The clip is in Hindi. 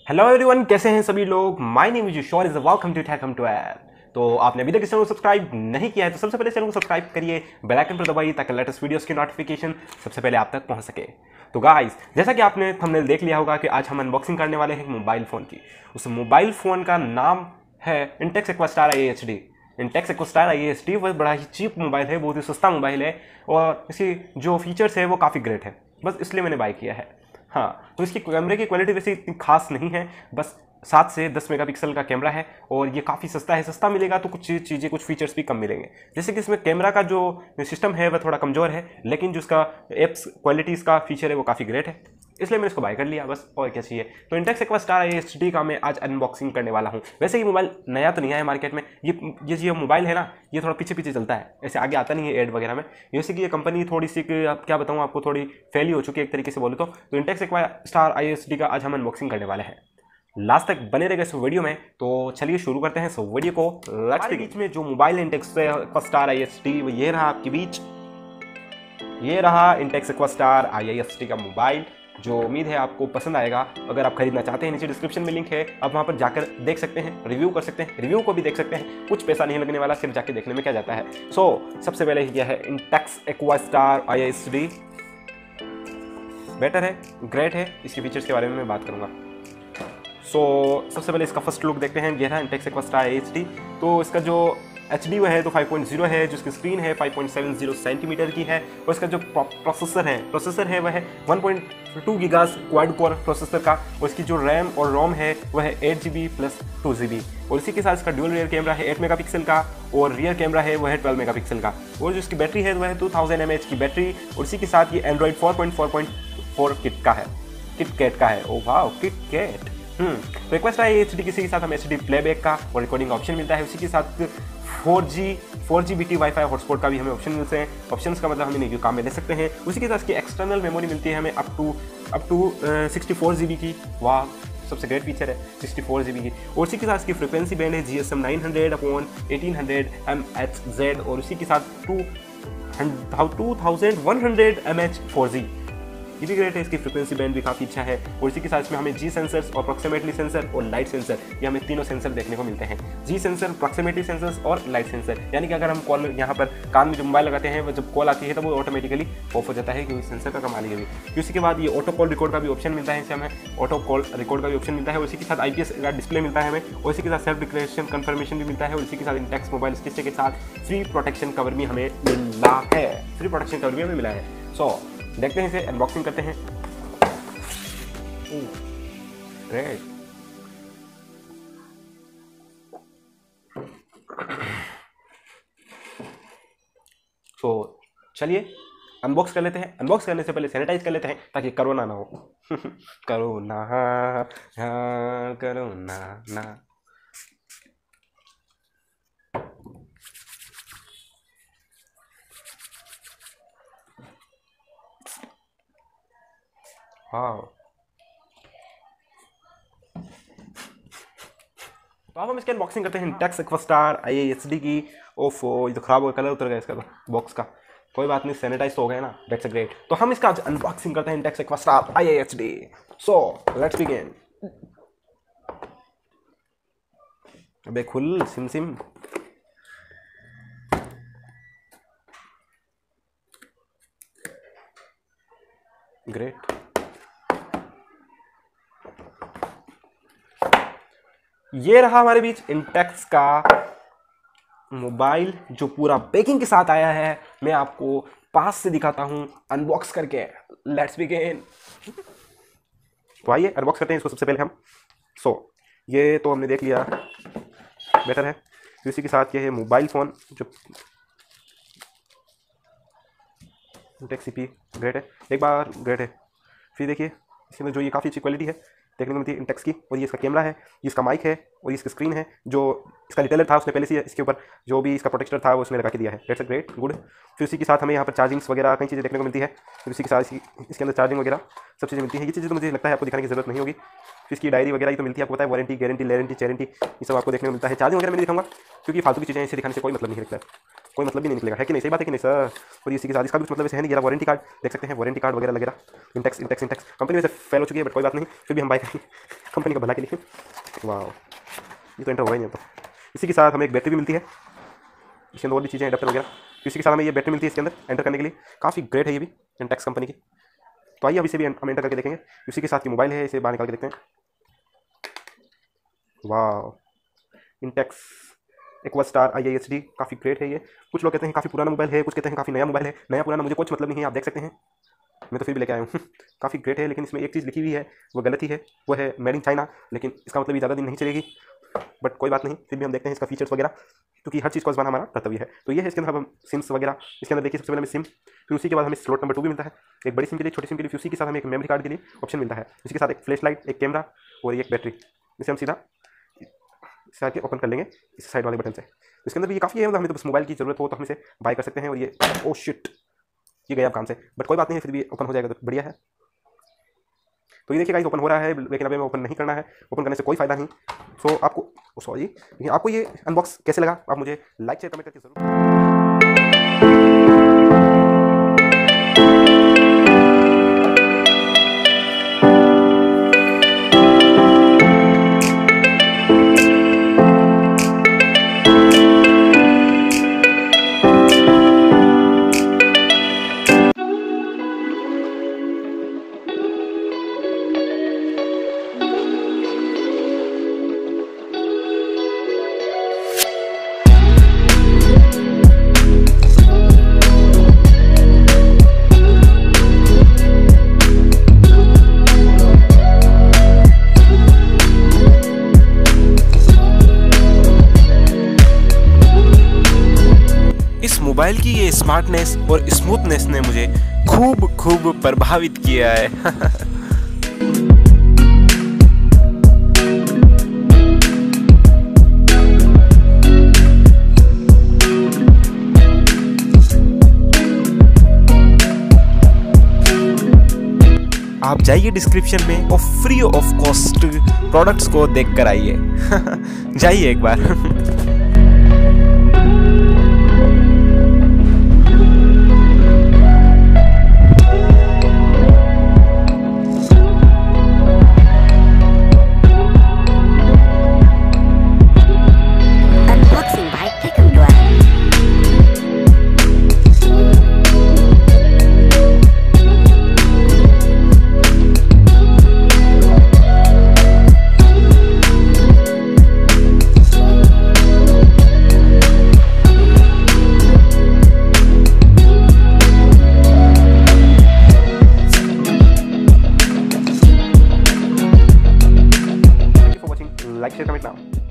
हेलो एवरीवन, कैसे हैं सभी लोग। माय नेम इज शोर इज वेलकम टू टेक हम टू एड। तो आपने अभी तक इस चैनल को सब्सक्राइब नहीं किया है तो सबसे पहले चैनल को सब्सक्राइब करिए, बेल आइकन पर दबाइए ताकि लेटेस्ट वीडियोस की नोटिफिकेशन सबसे पहले आप तक पहुंच सके। तो गाइस, जैसा कि आपने थंबनेल देख लिया होगा कि आज हम अनबॉक्सिंग करने वाले हैं मोबाइल फ़ोन की। उस मोबाइल फ़ोन का नाम है Intex Aqua Star IAHD। Intex Aqua Star IAHD वो बड़ा ही चीप मोबाइल है, बहुत ही सस्ता मोबाइल है और इसकी जो फीचर्स है वो काफ़ी ग्रेट है, बस इसलिए मैंने बाय किया है। हाँ, तो इसकी कैमरे की क्वालिटी वैसे इतनी खास नहीं है, बस 7 से 10 मेगापिक्सल का कैमरा है और ये काफ़ी सस्ता है। सस्ता मिलेगा तो कुछ चीज़ें, कुछ फीचर्स भी कम मिलेंगे। जैसे कि इसमें कैमरा का जो सिस्टम है वह थोड़ा कमज़ोर है, लेकिन जो इसका एप्स क्वालिटी इसका फीचर है वो काफ़ी ग्रेट है, इसलिए मैंने इसको बाय कर लिया, बस और क्या चाहिए। तो इंटेक्स एक्वा स्टार IAHD का मैं आज अनबॉक्सिंग करने वाला हूँ। वैसे ये मोबाइल नया तो नहीं आया मार्केट में, ये जो मोबाइल है ना, ये थोड़ा पीछे पीछे चलता है, ऐसे आगे आता नहीं है एड वगैरह में। जैसे कि ये कंपनी थोड़ी सी, अब क्या बताऊँ आपको, थोड़ी फेल ही हो चुकी है एक तरीके से बोले तो इंटेक्स एक्वा स्टार IAHD का आज हम अनबॉक्सिंग करने वाले हैं। लास्ट तक बने रहेगा इस वीडियो में, तो चलिए शुरू करते हैं इस वीडियो को। Let's begin. बीच में जो mobile Intex Aqua Star IAHD वो ये रहा आपके बीच, ये रहा इंटेक्स एक्वा स्टार IAHD का मोबाइल, जो उम्मीद है आपको पसंद आएगा। अगर आप खरीदना चाहते हैं, नीचे डिस्क्रिप्शन में लिंक है, आप वहाँ पर जाकर देख सकते हैं, रिव्यू कर सकते हैं, रिव्यू को भी देख सकते हैं। कुछ पैसा नहीं लगने वाला, सिर्फ जाके देखने में क्या जाता है। सबसे पहले यह है Intex Aqua Star IAHD। Better है, ग्रेट है, इसके फीचर्स के बारे में मैं बात करूँगा। सबसे पहले इसका फर्स्ट लुक देखते हैं। यह है इंटेक्स एक्वा स्टार IAHD। तो इसका जो HD वह है तो 5.0 है, जिसकी स्क्रीन है 5.70 सेंटीमीटर की है, और इसका जो प्रोसेसर है वह है 1.2 गीगास क्वाड कोर प्रोसेसर का, और इसकी जो रैम और रोम है वह है 8GB प्लस 2GB, और इसी के साथ इसका ड्यूल रियर कैमरा है 8 मेगापिक्सल का, और रियर कैमरा है वह है 12 मेगापिक्सल का, और जो इसकी बैटरी है वह है 2000 mAh की बैटरी, और इसी के साथ ये एंड्रॉइड 4.4.4 किट का है। ओ वाह, किट। तो एक्वा स्टार IAHD किसी के साथ हम HD प्लेबैक का और रिकॉर्डिंग ऑप्शन मिलता है। उसी के साथ 4G वाईफाई हॉटस्पॉट का भी हमें ऑप्शन मिलते हैं। ऑप्शंस का मतलब हमें काम में ले सकते हैं। उसी के साथ इसकी एक्सटर्नल मेमोरी मिलती है हमें अप टू 64GB की। वाह, सबसे ग्रेट फीचर है 64GB की। और उसी के साथ इसकी फ्रिक्वेंसी बैंड है GSM 900/1800 MHz, और उसी के साथ 2100 mAh 4G। ये भी ग्रेट है, इसकी फ्रिक्वेंसी बैंड भी काफ़ी अच्छा है। और इसी के साथ इसमें हमें G सेंसर्स और प्रॉक्सिमिटी सेंसर और लाइट सेंसर, ये हमें तीनों सेंसर देखने को मिलते हैं। G सेंसर, प्रॉक्सिमिटी सेंसर्स और लाइट सेंसर, यानी कि अगर हम कॉल यहाँ पर कान में जो मोबाइल लगाते हैं, जब कॉल आती है तो वो ऑटोमेटिकली ऑफ हो जाता है, क्योंकि सेंसर का कमाल है। फिर उसके बाद ये ऑटो कॉल रिकॉर्ड का भी ऑप्शन मिलता है, इससे हमें ऑटो कॉल रिकॉर्ड का भी ऑप्शन मिलता है। और इसी के साथ IPS का डिस्प्ले मिलता है हमें, और इसी के साथ सेल्फ डिक्लेरेशन कन्फर्मेशन भी मिलता है। और इसी के साथ इंटेक्स मोबाइल स्टिकर के साथ फ्री प्रोटेक्शन कवर भी हमें मिला है। देखते हैं, इसे अनबॉक्सिंग करते हैं। ग्रेट। चलिए अनबॉक्स कर लेते हैं। अनबॉक्स करने से पहले सैनिटाइज कर लेते हैं ताकि कोरोना ना हो। कोरोना ना। हाँ, तो अब हम इसकी अनबॉक्सिंग करते हैं इंटेक्स एक्वा स्टार IAHD की। ओफो, ये तो खराब हो गया, कलर उतर गया इसका तो बॉक्स का। कोई बात नहीं, सैनिटाइज तो हो गया ना, दैट्स ग्रेट। तो हम इसका अनबॉक्सिंग करते हैं Intex Aqua Star IAHD। Let's begin. अबे खुल सिम। ग्रेट। ये रहा हमारे बीच इंटेक्स का मोबाइल, जो पूरा पैकिंग के साथ आया है। मैं आपको पास से दिखाता हूं अनबॉक्स करके। Let's begin. तो आइए अनबॉक्स करते हैं इसको सबसे पहले हम। ये तो हमने देख लिया, बेटर है। तो इसी के साथ ये है मोबाइल फ़ोन, जो इंटेक्स CP ग्रेट है, एक बार ग्रेट है। फिर देखिए इसमें जो ये काफ़ी अच्छी क्वालिटी है देखने को मिलती है इंटेक्स की। और ये इसका कैमरा है, ये इसका माइक है, और ये इसकी स्क्रीन है। जो इसका रिटेलर था उसने पहले से इसके ऊपर जो भी इसका प्रोटेक्टर था वो उसने लगा के दिया है। That's great, good. फिर उसी के साथ हमें यहाँ पर चार्जिंग्स वगैरह कई चीज़ें देखने को मिलती है। फिर उसी के साथ इसके अंदर चार्जिंग वगैरह सब चीज़ें मिलती है। ये चीज़ें तो मुझे लगता है आपको दिखाने की जरूरत नहीं होगी। फिर इसकी डायरी वगैरह ही तो मिलती है, आपको पता है, वारंटी चैरिटी ये सब आपको देखने को मिलता है। चार्जिंग वगैरह मैं नहीं दिखाऊंगा क्योंकि फालतू की चीज़ें इसे दिखाने से कोई मतलब नहीं लगता है। कोई मतलब भी नहीं निकलेगा, है कि नहीं? सही बात है कि नहीं सर? और इसी के साथ इसका भी कुछ मतलब ऐसे है नहीं। ये वारंटी कार्ड देख सकते हैं, वारंटी कार्ड वगैरह लगेगा। इंटेक्स कंपनी वैसे फेल हो चुकी है, बट कोई बात नहीं, फिर भी हम बाय करेंगे कंपनी का भला के लिए। वाह, ये तो एंटर हुआ ही नहीं। तो इसी के साथ हमें एक बैटरी भी मिलती है, इसके अंदर और भी चीज़ें एडाप्टर वगैरह। इसी के साथ हमें ये बैटरी मिलती है इसके अंदर एंटर करने के लिए, काफ़ी ग्रेट है ये भी, इंटेक्स कंपनी की। तो आइए अभी से भी हम एंटर करके देखेंगे। इसी के साथ की मोबाइल है, इसे बाहर निकाल के देखते हैं। वाह, इंटेक्स EquaStar IISD, काफ़ी ग्रेट है ये। कुछ लोग कहते हैं काफ़ी पुराना मोबाइल है, कुछ कहते हैं काफ़ी नया मोबाइल है। नया पुराना मुझे कुछ मतलब नहीं है, आप देख सकते हैं, मैं तो फिर भी लेके आया हूँ काफ़ी ग्रेट है। लेकिन इसमें एक चीज़ लिखी हुई है, वो गलत ही है, वो है मेड इन चाइना। लेकिन इसका मतलब ये ज़्यादा दिन नहीं चलेगी, बट कोई बात नहीं, फिर भी हम देखते हैं इसका फीचर्स वगैरह, क्योंकि हर चीज़ को आजमाना हमारा कर्तव्य है। तो ये है इसके अंदर हम सिम्स वगैरह। इसके अंदर देखिए सबसे पहले हमें सिम, फिर उसी के बाद हमें स्लॉट नंबर 2 भी मिलता है, एक बड़ी सिम के लिए, छोटी सिम के लिए। फिर उसी के साथ हमें एक मेमोरी कार्ड के लिए ऑप्शन मिलता है। उसी के साथ एक फ्लैश लाइट, एक कैमरा और एक बैटरी। इसे हम सीधा इस साइड के ओपन कर लेंगे इस साइड वाले बटन से। इसके अंदर भी ये काफ़ी है, मतलब हमें तो बस मोबाइल की ज़रूरत हो तो हम इसे बाय कर सकते हैं। और ये ओ शिट, ये गया अब काम से, बट कोई बात नहीं है, फिर भी ओपन हो जाएगा तो बढ़िया है। तो ये देखिए गाइस, ओपन हो रहा है, लेकिन अभी हमें ओपन नहीं करना है, ओपन करने से कोई फायदा नहीं। सो आपको सॉरी, लेकिन आपको ये अनबॉक्स कैसे लगा, आप मुझे लाइक शेयर कमेंट करके जरूर। इस मोबाइल की ये स्मार्टनेस और स्मूथनेस ने मुझे खूब प्रभावित किया है आप जाइए डिस्क्रिप्शन में और फ्री ऑफ कॉस्ट प्रोडक्ट्स को देख कर आइए जाइए एक बार like, share, comment now.